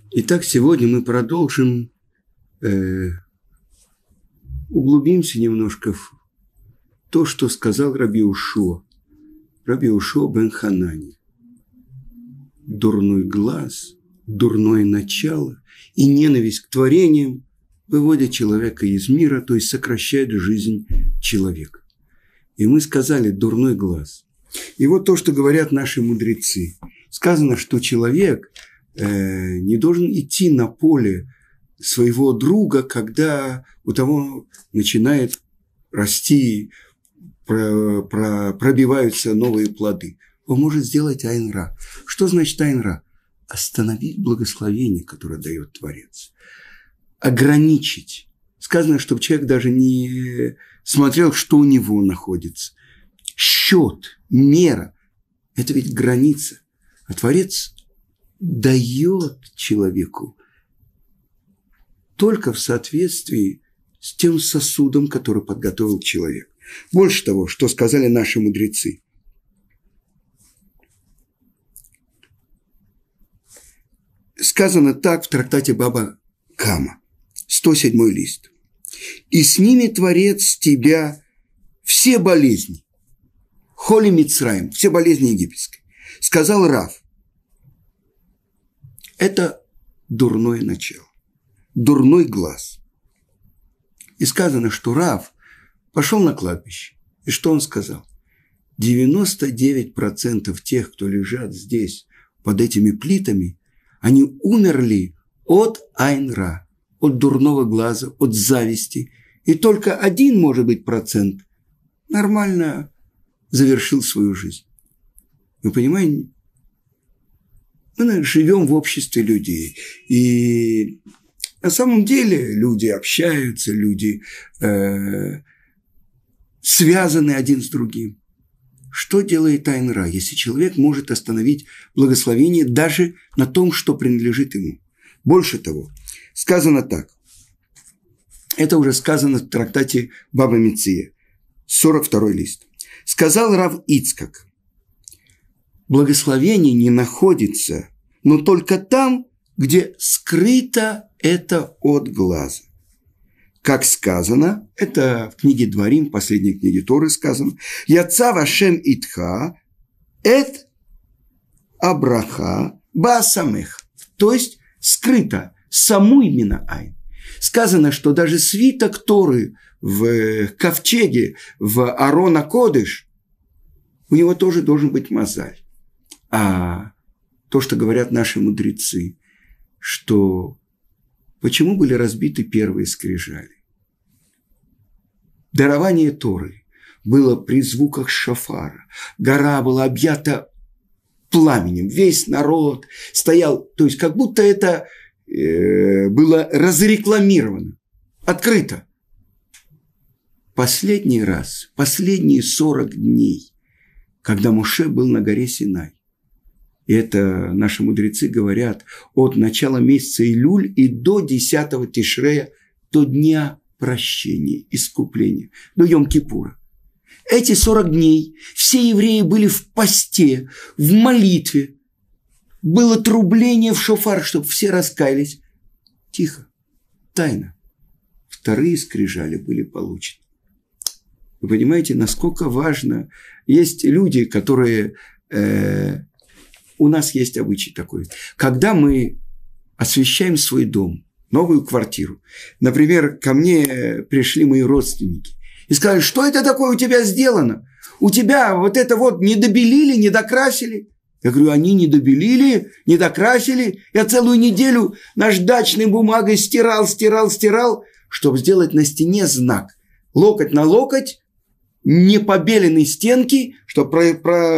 Итак, сегодня мы продолжим, углубимся немножко в то, что сказал Раби Йеошуа бен Ханани. Дурной глаз, дурное начало и ненависть к творениям выводят человека из мира, то есть сокращают жизнь человека. И мы сказали дурной глаз. И вот то, что говорят наши мудрецы. Сказано, что человек не должен идти на поле своего друга, когда у того начинает расти, пробиваются новые плоды. Он может сделать айн-ра. Что значит айн-ра? Остановить благословение, которое дает Творец. Ограничить. Сказано, чтобы человек даже не смотрел, что у него находится. Счет, мера – это ведь граница. А Творец дает человеку только в соответствии с тем сосудом, который подготовил человек. Больше того, что сказали наши мудрецы. Сказано так в трактате Баба Кама, 107 лист. «И снимет Творец тебя все болезни, холи Мицраим, все болезни египетской». Сказал Рав. Это дурное начало, дурной глаз. И сказано, что Рав пошел на кладбище. И что он сказал? 99% тех, кто лежат здесь, под этими плитами, они умерли от айн-ра, от дурного глаза, от зависти. И только 1, может быть, процент нормально завершил свою жизнь. Вы понимаете? Мы живем в обществе людей. И на самом деле люди общаются, люди связаны один с другим. Что делает айн-ра, если человек может остановить благословение даже на том, что принадлежит ему? Больше того, сказано так. Это уже сказано в трактате Баба Меция, 42 лист. Сказал Рав Ицхак. Благословение не находится, но только там, где скрыто это от глаза. Как сказано, это в книге Дворим, последней книге Торы сказано, «Яца вашем итха, эт абраха баасамех». То есть, скрыто, саму именно айн. Сказано, что даже свиток Торы в ковчеге, в Арона Кодеш, у него тоже должен быть мозаль. А то, что говорят наши мудрецы, что почему были разбиты первые скрижали? Дарование Торы было при звуках шофара. Гора была объята пламенем. Весь народ стоял. То есть, как будто это было разрекламировано. Открыто. Последний раз, последние 40 дней, когда Моше был на горе Синай, и это наши мудрецы говорят от начала месяца Илюль и до 10-го Тишрея, до дня прощения, искупления, до Йом-Кипура. Эти 40 дней все евреи были в посте, в молитве. Было трубление в шофар, чтобы все раскаялись. Тихо, тайно. Вторые скрижали были получены. Вы понимаете, насколько важно. Есть люди, которые... У нас есть обычай такой. Когда мы освещаем свой дом, новую квартиру, например, ко мне пришли мои родственники и сказали, что это такое у тебя сделано? У тебя вот это вот не добелили, не докрасили? Я говорю, они не добелили, не докрасили. Я целую неделю наждачной бумагой стирал, чтобы сделать на стене знак. Локоть на локоть, не побеленной стенки, чтобы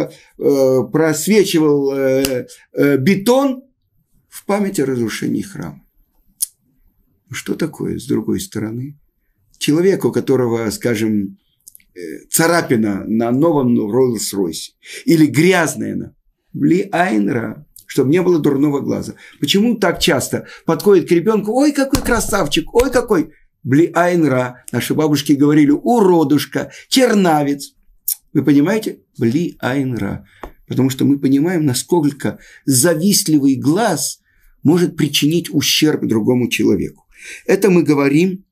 просвечивал бетон в память о разрушении храма. Что такое, с другой стороны? Человек, у которого, скажем, царапина на новом Роллс-Ройсе или грязная она, бли айн-ра, чтобы не было дурного глаза. Почему так часто подходит к ребенку, ой, какой красавчик, ой, какой... Бли айн-ра, наши бабушки говорили, уродушка, чернавец. Вы понимаете? Бли айн-ра. Потому что мы понимаем, насколько завистливый глаз может причинить ущерб другому человеку. Это мы говорим,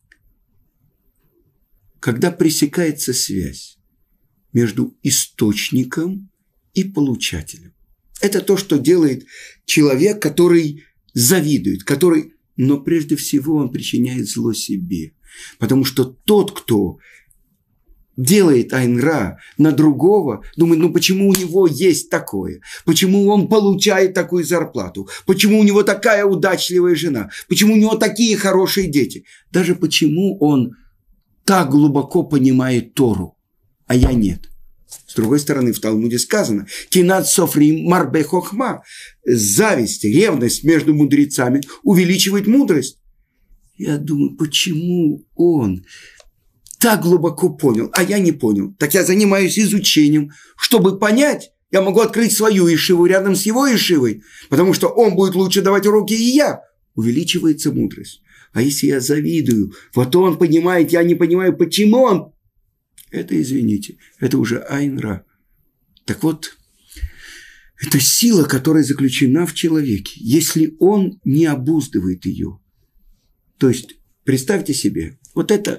когда пресекается связь между источником и получателем. Это то, что делает человек, который завидует, но прежде всего он причиняет зло себе. Потому что тот, кто делает айн-ра на другого, думает, почему у него есть такое? Почему он получает такую зарплату? Почему у него такая удачливая жена? Почему у него такие хорошие дети? Даже почему он так глубоко понимает Тору, а я нет. С другой стороны, в Талмуде сказано, «Кинат софри марбе хохма» – зависть, ревность между мудрецами увеличивает мудрость. Я думаю, почему он так глубоко понял, а я не понял? Так я занимаюсь изучением, чтобы понять. Я могу открыть свою ишиву рядом с его ишивой, потому что он будет лучше давать уроки, и я. Увеличивается мудрость. А если я завидую, вот он понимает, я не понимаю, почему он. Это, извините, это уже айн-ра. Так вот, это сила, которая заключена в человеке, если он не обуздывает ее. То есть, представьте себе, вот это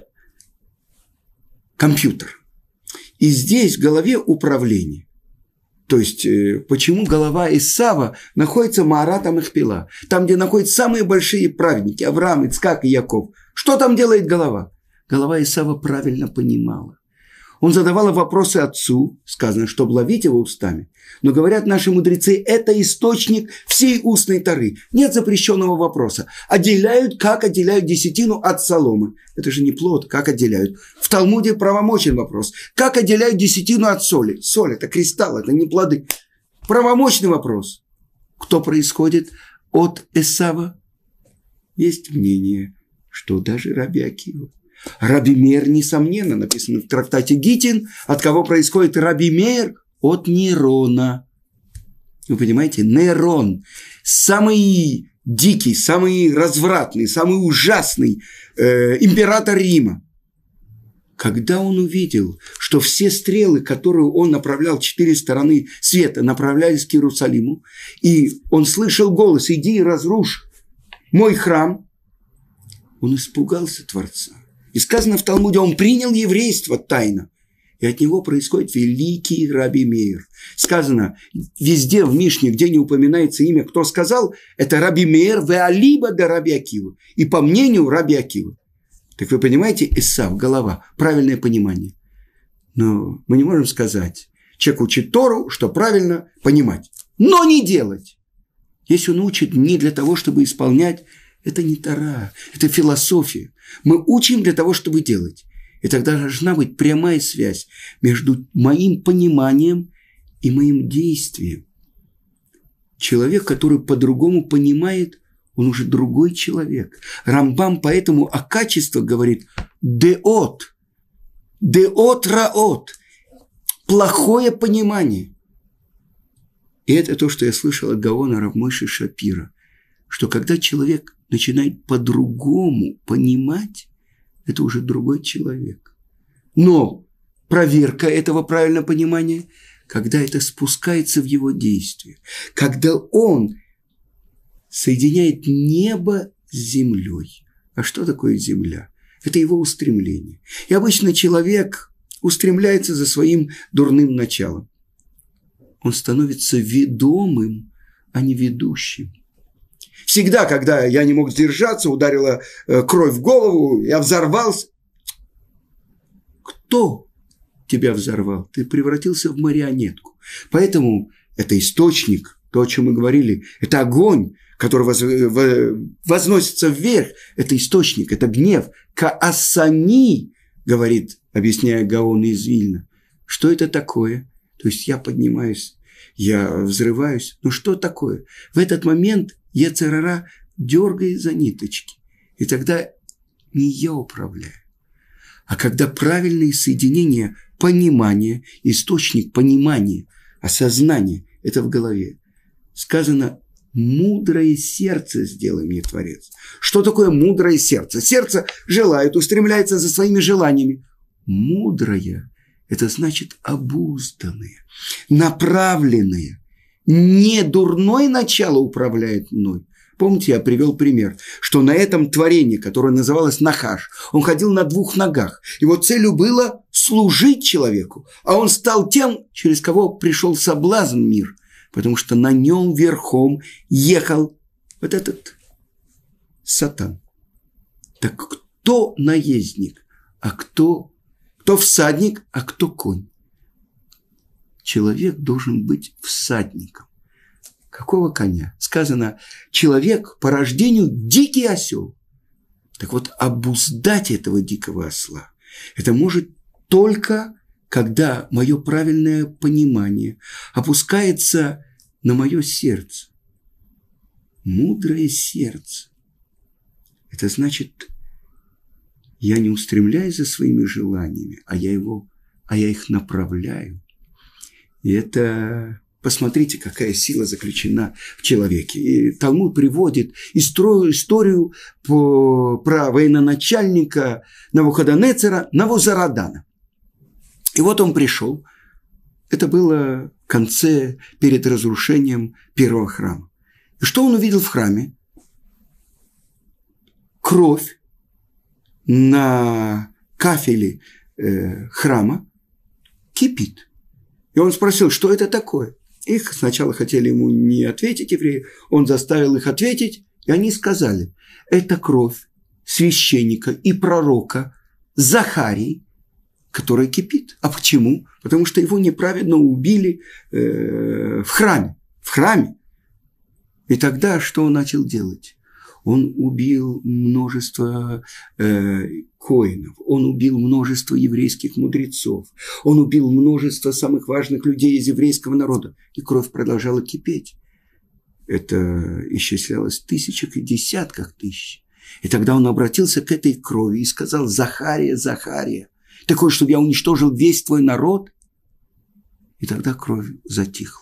компьютер. И здесь в голове управление. То есть, почему голова Исава находится в Маарат ха-Махпела, там, где находятся самые большие праведники, Авраам, Ицхак и Яков. Что там делает голова? Голова Исава правильно понимала. Он задавал вопросы отцу, сказано, чтобы ловить его устами. Но говорят наши мудрецы, это источник всей устной Торы. Нет запрещенного вопроса. Отделяют, как отделяют десятину от соломы. Это же не плод, как отделяют. В Талмуде правомочен вопрос. Как отделяют десятину от соли? Соль – это кристалл, это не плоды. Правомочный вопрос. Кто происходит от Эсава? Есть мнение, что даже Раби Акива. Раби Меир, несомненно, написано в трактате Гитин, от кого происходит Раби Меир? От Нерона. Вы понимаете, Нерон, самый дикий, самый развратный, самый ужасный император Рима. Когда он увидел, что все стрелы, которые он направлял, 4 стороны света, направлялись к Иерусалиму, и он слышал голос: «Иди и разрушь мой храм», он испугался Творца. И сказано в Талмуде, он принял еврейство тайно. И от него происходит великий Раби Меир. Сказано везде в Мишне, где не упоминается имя, кто сказал, это Раби Меир веалиба де Раби Акива. И по мнению Раби Акивы. Так вы понимаете, Исав, голова, правильное понимание. Но мы не можем сказать, человек учит Тору, что правильно понимать, но не делать. Если он учит не для того, чтобы исполнять, это не Тора, это философия. Мы учим для того, чтобы делать. И тогда должна быть прямая связь между моим пониманием и моим действием. Человек, который по-другому понимает, он уже другой человек. Рамбам поэтому о качествах говорит деот раот, плохое понимание. И это то, что я слышал от Гаона Рав Мойши Шапира, что когда человек начинает по-другому понимать, это уже другой человек. Но проверка этого правильного понимания, когда это спускается в его действие, когда он соединяет небо с землей. А что такое земля? Это его устремление. И обычно человек устремляется за своим дурным началом. Он становится ведомым, а не ведущим. Всегда, когда я не мог сдержаться, ударила кровь в голову, я взорвался. Кто тебя взорвал? Ты превратился в марионетку. Поэтому это источник, то, о чем мы говорили, это огонь, который возносится вверх. Это источник, это гнев. Каасани, говорит, объясняя Гаон из Вильна. Что это такое? То есть я поднимаюсь, я взрываюсь. Ну что такое? В этот момент Йецер ара дергает за ниточки. И тогда не я управляю. А когда правильное соединение понимания, источник понимания, осознания, это в голове. Сказано, мудрое сердце сделай мне, Творец. Что такое мудрое сердце? Сердце желает, устремляется за своими желаниями. Мудрое – это значит обузданное, направленное. Не дурное начало управляет мной, Помните, я привел пример, что на этом творении, которое называлось Нахаш, он ходил на 2 ногах. Его целью было служить человеку, а он стал тем, через кого пришел соблазн мир, потому что на нем верхом ехал вот этот сатан. Так кто наездник, а кто всадник, а кто конь? Человек должен быть всадником. Какого коня? Сказано, человек по рождению дикий осел. Так вот, обуздать этого дикого осла, это может только, когда мое правильное понимание опускается на мое сердце. Мудрое сердце. Это значит, я не устремляюсь за своими желаниями, а я их направляю. И это, посмотрите, какая сила заключена в человеке. И Талмуд приводит историю про военачальника Навуходоносора Навузарадана. И вот он пришел. Это было в конце, перед разрушением первого храма. И что он увидел в храме? Кровь на кафеле храма кипит. И он спросил, что это такое? Их сначала хотели ему не ответить евреи, он заставил их ответить, и они сказали, это кровь священника и пророка Захарии, которая кипит. А почему? Потому что его неправедно убили в храме. В храме. И тогда что он начал делать? Он убил множество коинов, он убил множество еврейских мудрецов, он убил множество самых важных людей из еврейского народа. И кровь продолжала кипеть. Это исчислялось в тысячах и десятках тысяч. И тогда он обратился к этой крови и сказал: «Захария, Захария, ты хочешь, чтобы я уничтожил весь твой народ?» И тогда кровь затихла.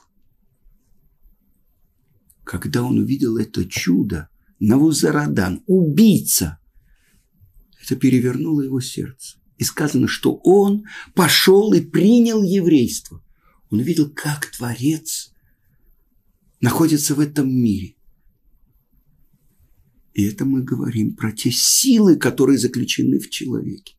Когда он увидел это чудо, Навузарадан, убийца, это перевернуло его сердце. И сказано, что он пошел и принял еврейство. Он увидел, как Творец находится в этом мире. И это мы говорим про те силы, которые заключены в человеке.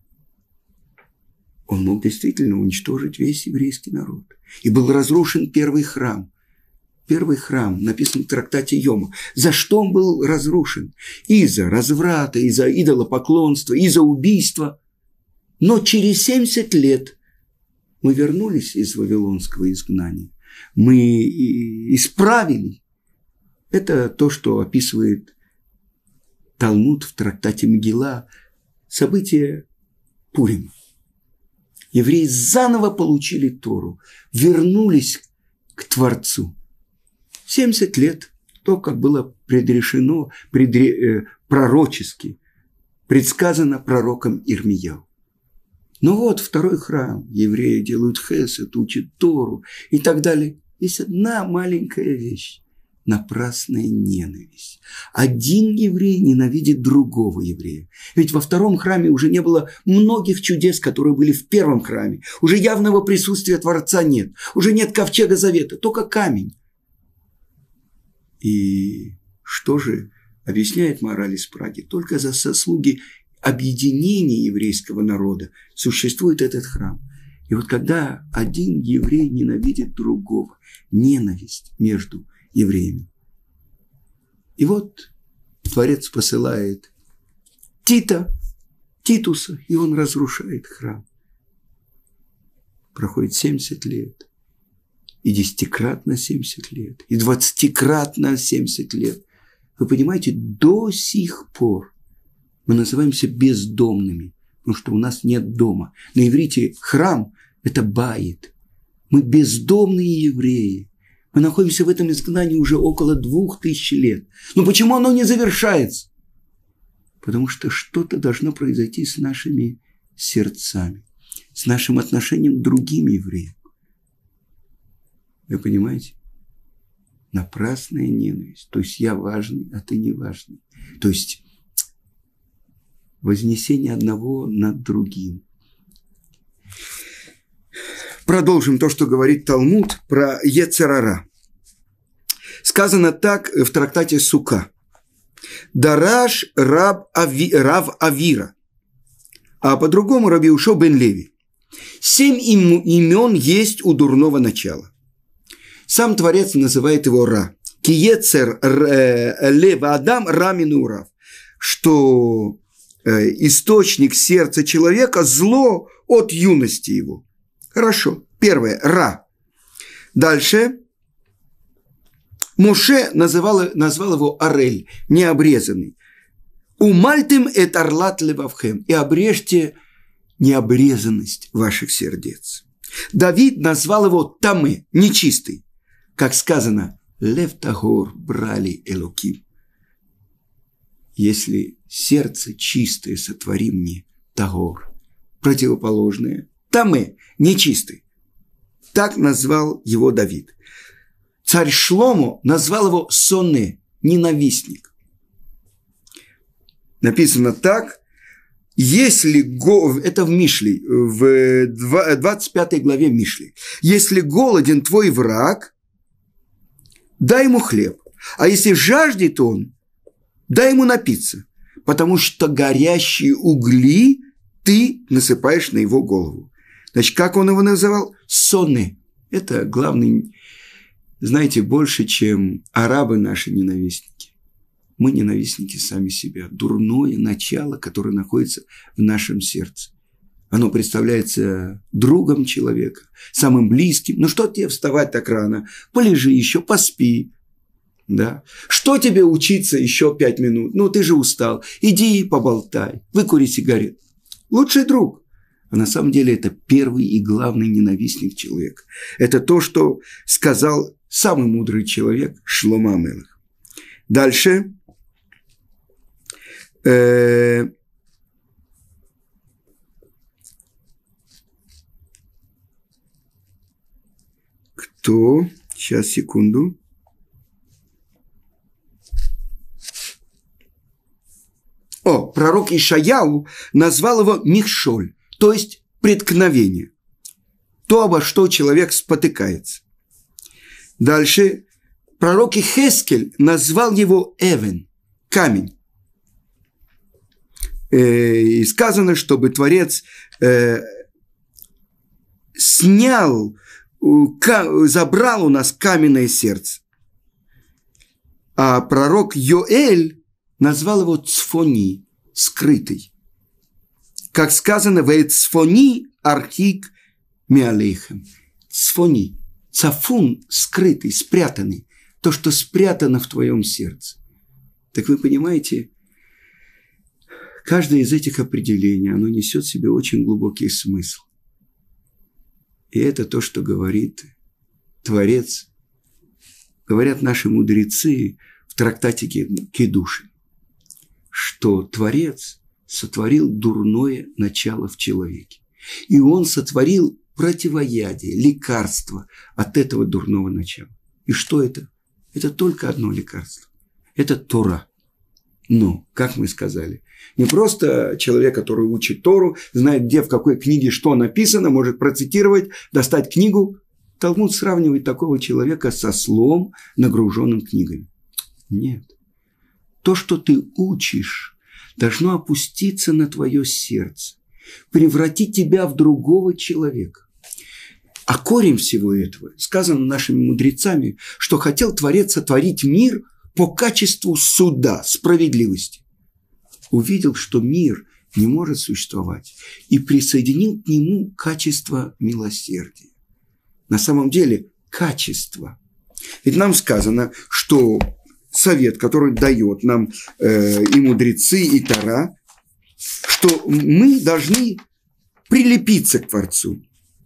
Он мог действительно уничтожить весь еврейский народ. И был разрушен первый храм. Первый храм, написан в трактате Йома. За что он был разрушен? Из-за разврата, из-за идолопоклонства, из-за убийства. Но через 70 лет мы вернулись из вавилонского изгнания. Мы исправили. Это то, что описывает Талмуд в трактате Мегилла. События Пурима. Евреи заново получили Тору, вернулись к Творцу. 70 лет, то, как было предрешено, пророчески, предсказано пророком Ирмияу. Но вот второй храм, евреи делают хесед, учат Тору и так далее. Есть одна маленькая вещь – напрасная ненависть. Один еврей ненавидит другого еврея. Ведь во втором храме уже не было многих чудес, которые были в первом храме. Уже явного присутствия Творца нет. Уже нет ковчега завета, только камень. И что же объясняет мораль из Праги? Только за заслуги объединения еврейского народа существует этот храм. И вот когда один еврей ненавидит другого, ненависть между евреями. И вот Творец посылает Титуса, и он разрушает храм. Проходит 70 лет. И 10-кратно 70 лет, и 20-кратно 70 лет. Вы понимаете, до сих пор мы называемся бездомными, потому что у нас нет дома. На иврите храм – это баит. Мы бездомные евреи. Мы находимся в этом изгнании уже около 2000 лет. Но почему оно не завершается? Потому что что-то должно произойти с нашими сердцами, с нашим отношением к другим евреям. Вы понимаете? Напрасная ненависть. То есть я важный, а ты не важный. То есть вознесение одного над другим. Продолжим то, что говорит Талмуд про Йецер ара. Сказано так в трактате Сука. Дараш Рав Авира, а по-другому Раби Йеушуа бен Леви. 7 имен есть у дурного начала. Сам Творец называет его Ра. Киецер Лева Адам Рамин Урав. Что источник сердца человека – зло от юности его. Хорошо. Первое – Ра. Дальше. Моше назвал его Арель, необрезанный. Умальтем эт арлат левавхем. И обрежьте необрезанность ваших сердец. Давид назвал его Тамы, нечистый. Как сказано, лев тагор брали элоким. Если сердце чистое сотвори мне, тагор, противоположное, Тамы, нечистый. Так назвал его Давид. Царь Шломо назвал его Соне, ненавистник. Написано так, если, это в Мишле, в 25 главе Мишли, если голоден твой враг, дай ему хлеб, а если жаждет он, дай ему напиться, потому что горящие угли ты насыпаешь на его голову. Значит, как он его называл? Соне. Это главный... Знаете, больше, чем арабы наши ненавистники. Мы ненавистники сами себя. Дурное начало, которое находится в нашем сердце. Оно представляется другом человека, самым близким. Ну, что тебе вставать так рано? Полежи еще, поспи. Да? Что тебе учиться еще 5 минут? Ну, ты же устал. Иди поболтай, выкури сигарет. Лучший друг. А на самом деле это первый и главный ненавистник человека. Это то, что сказал самый мудрый человек Шломо ха-Мелех. Дальше. Кто? Сейчас, секунду. Пророк Ишаяу назвал его Михшоль, то есть преткновение. То, обо что человек спотыкается. Дальше. Пророк Ихескель назвал его Эвен, камень. И сказано, чтобы Творец забрал у нас каменное сердце. А пророк Йоэль назвал его Цфони, скрытый. Как сказано, «Вэцфони архик миалейхем». Цфони, цафун, скрытый, спрятанный. То, что спрятано в твоем сердце. Так вы понимаете, каждое из этих определений, оно несет в себе очень глубокий смысл. И это то, что говорит Творец. Говорят наши мудрецы в трактате Кедушин, что Творец сотворил дурное начало в человеке. И он сотворил противоядие, лекарство от этого дурного начала. И что это? Это только одно лекарство. Это Тора. Но, как мы сказали, не просто человек, который учит Тору, знает, где, в какой книге что написано, может процитировать, достать книгу. Талмуд сравнивает такого человека со ослом, нагруженным книгами. Нет. То, что ты учишь, должно опуститься на твое сердце, превратить тебя в другого человека. А корень всего этого, сказано нашими мудрецами, что хотел Творец сотворить мир по качеству суда, справедливости. Увидел, что мир не может существовать, и присоединил к нему качество милосердия. На самом деле, качество. Ведь нам сказано, что совет, который дает нам и мудрецы, и Тора, что мы должны прилепиться к Творцу.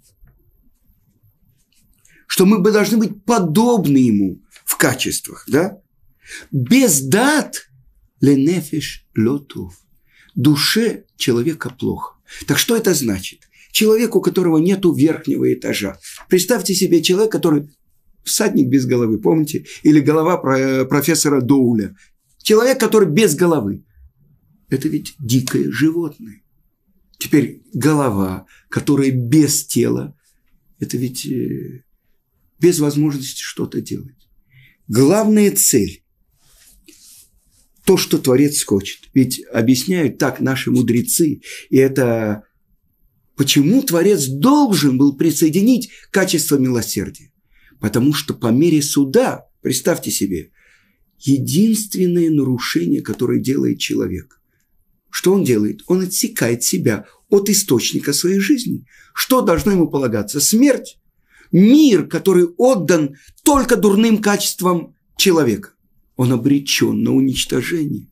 Что мы должны быть подобны ему в качествах, да? Без дат ленефеш лотов. Душе человека плохо. Так что это значит? Человек, у которого нету верхнего этажа. Представьте себе человека, который всадник без головы, помните? Или голова профессора Доуля. Человек, который без головы. Это ведь дикое животное. Теперь голова, которая без тела, это ведь без возможности что-то делать. главная цель – то, что Творец хочет. Ведь объясняют так наши мудрецы, и это почему Творец должен был присоединить качество милосердия. Потому что по мере суда, представьте себе, единственное нарушение, которое делает человек. Что он делает? Он отсекает себя от источника своей жизни. Что должно ему полагаться? Смерть. Мир, который отдан только дурным качествам человека. Он обречен на уничтожение.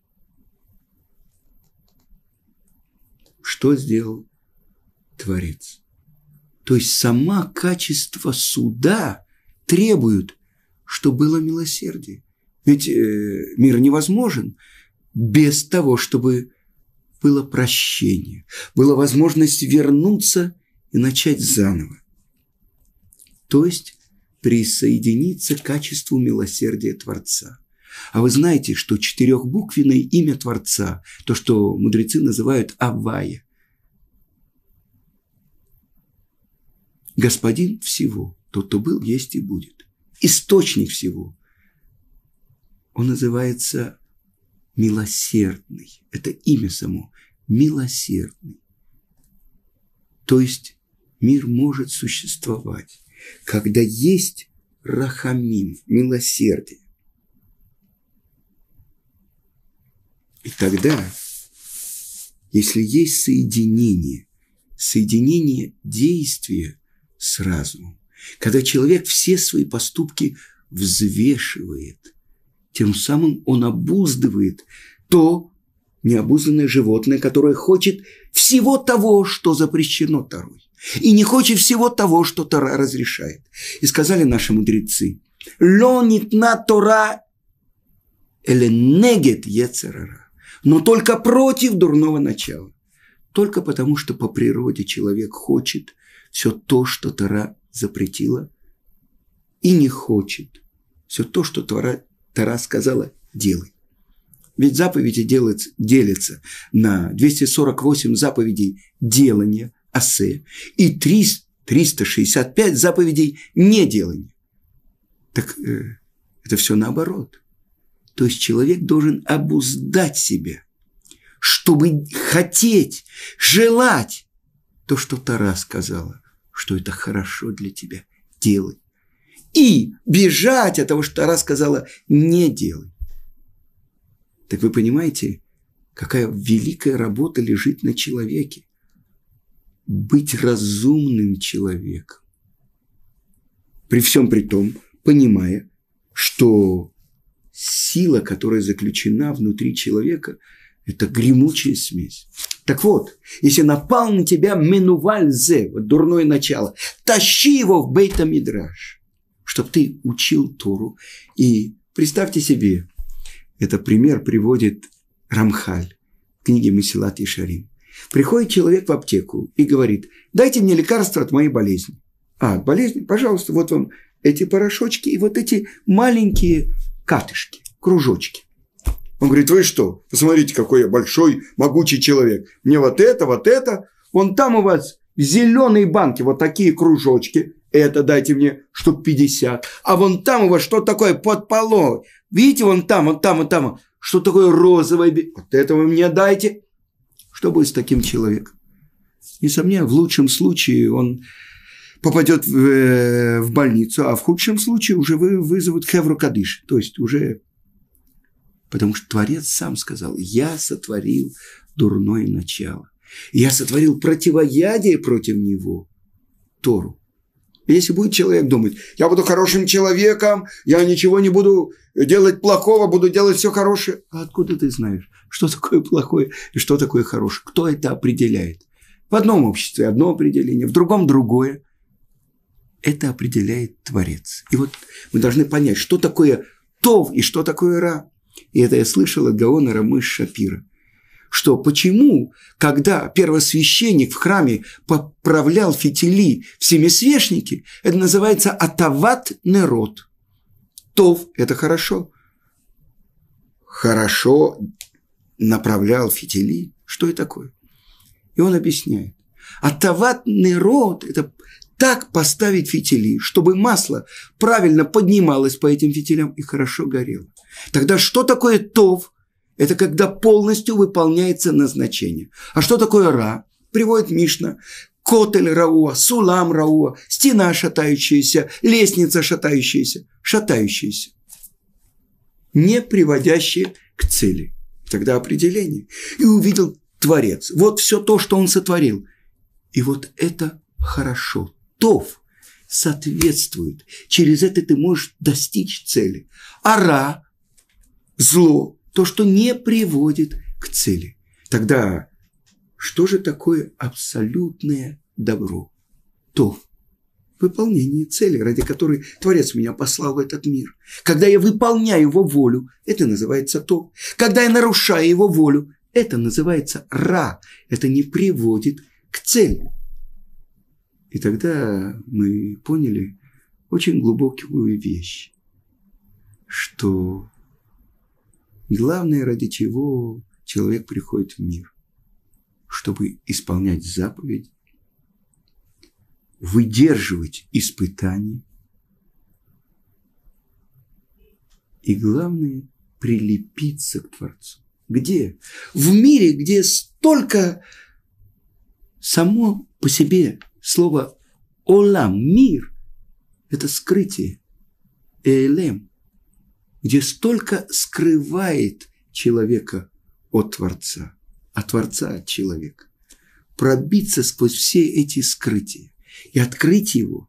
Что сделал Творец? То есть сама качество суда требует, чтобы было милосердие. Ведь мир невозможен без того, чтобы было прощение, была возможность вернуться и начать заново. То есть присоединиться к качеству милосердия Творца. А вы знаете, что четырехбуквенное имя Творца, то, что мудрецы называют Авая, Господин всего, тот, кто был, есть и будет, источник всего, он называется милосердный. Это имя само. Милосердный. То есть мир может существовать, когда есть рахамим, милосердие. И тогда, если есть соединение действия с разумом, когда человек все свои поступки взвешивает, тем самым он обуздывает то необузданное животное, которое хочет всего того, что запрещено Торой, и не хочет всего того, что Тора разрешает. И сказали наши мудрецы: «Ло нитна Тора эле негет йецер ара», но только против дурного начала. Только потому, что по природе человек хочет все то, что Тора запретила, и не хочет все то, что Тора сказала, делай. Ведь заповеди делятся на 248 заповедей делания, асе, и 365 заповедей неделания. Так это все наоборот. То есть человек должен обуздать себя, чтобы хотеть, желать то, что Тора сказала, что это хорошо для тебя, делай. И бежать от того, что Тора сказала, не делай. Так вы понимаете, какая великая работа лежит на человеке? Быть разумным человеком. При всем при том, понимая, что сила, которая заключена внутри человека, это гремучая смесь. Так вот, если напал на тебя менуваль зе, вот дурное начало, тащи его в бейт-мидраш, чтобы ты учил Тору. И представьте себе, это пример приводит Рамхаль в книге Месилат Ешарим. Приходит человек в аптеку и говорит: дайте мне лекарство от моей болезни. От болезни? Пожалуйста, вот вам эти порошочки и вот эти маленькие катышки, кружочки. Он говорит: вы что? Посмотрите, какой я большой, могучий человек. Мне вот это. Вон там у вас в зеленой банке вот такие кружочки. Это дайте мне штук 50. А вон там у вас что такое под полой? Видите, вон там. Что такое розовое? Вот это вы мне дайте. Что будет с таким человеком? Несомненно, в лучшем случае он попадет в больницу, а в худшем случае уже вызовут хевру кадиш. То есть уже... Потому что Творец сам сказал: я сотворил дурное начало. Я сотворил противоядие против него, Тору. Если будет человек думать: я буду хорошим человеком, я ничего не буду делать плохого, буду делать все хорошее. А откуда ты знаешь, что такое плохое и что такое хорошее? Кто это определяет? В одном обществе одно определение, в другом другое. Это определяет Творец. И вот мы должны понять, что такое тов и что такое ра. И это я слышал от Гаона Рамыш Шапира. Что почему, когда первосвященник в храме поправлял фитили в семисвешнике, это называется атават нерот. Тов – это хорошо. Хорошо направлял фитили. Что это такое? И он объясняет. Атават нерот – это так поставить фитили, чтобы масло правильно поднималось по этим фитилям и хорошо горело. Тогда что такое тов? Это когда полностью выполняется назначение. А что такое ра? Приводит Мишна. Котель рауа, сулам рауа, стена шатающаяся, лестница шатающаяся, шатающаяся. Не приводящие к цели. Тогда определение. И увидел Творец. Вот все то, что он сотворил. И вот это хорошо. Тов соответствует. Через это ты можешь достичь цели. А ра, зло, то, что не приводит к цели. Тогда что же такое абсолютное добро? Тов. Выполнение цели, ради которой Творец меня послал в этот мир. Когда я выполняю его волю, это называется тов. Когда я нарушаю его волю, это называется ра. Это не приводит к цели. И тогда мы поняли очень глубокую вещь, что главное, ради чего человек приходит в мир, чтобы исполнять заповеди, выдерживать испытания и, главное, прилепиться к Творцу. Где? В мире, где столько само по себе слово «олам», «мир» – это скрытие, «элем», где столько скрывает человека от Творца, а Творца от человека. Пробиться сквозь все эти скрытия и открыть его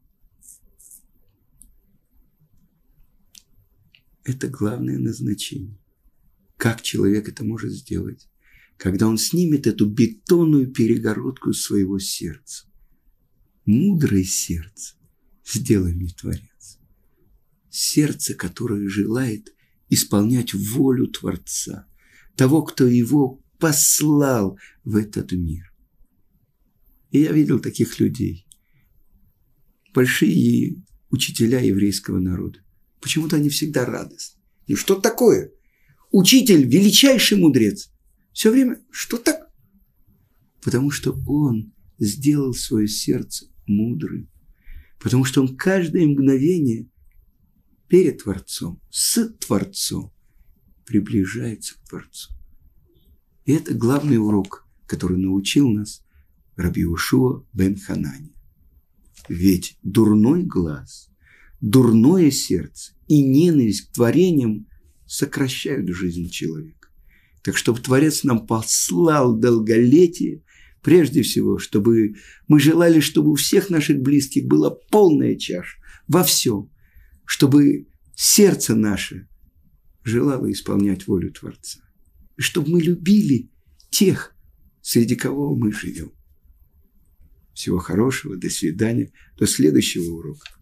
– это главное назначение. Как человек это может сделать? Когда он снимет эту бетонную перегородку своего сердца. Мудрое сердце сделай мне, Творец. Сердце, которое желает исполнять волю Творца, того, кто его послал в этот мир. И я видел таких людей. Большие учителя еврейского народа. Почему-то они всегда радостны. И что такое? Учитель, величайший мудрец. Все время, что так? Потому что он сделал свое сердце мудрым. Потому что он каждое мгновение перед Творцом, с Творцом приближается к Творцу. И это главный урок, который научил нас Раби Йошуа бен Ханани. Ведь дурной глаз, дурное сердце и ненависть к творениям сокращают жизнь человека. Так чтобы Творец нам послал долголетие, прежде всего, чтобы мы желали, чтобы у всех наших близких была полная чаша во всем, чтобы сердце наше желало исполнять волю Творца, и чтобы мы любили тех, среди кого мы живем. Всего хорошего, до свидания, до следующего урока.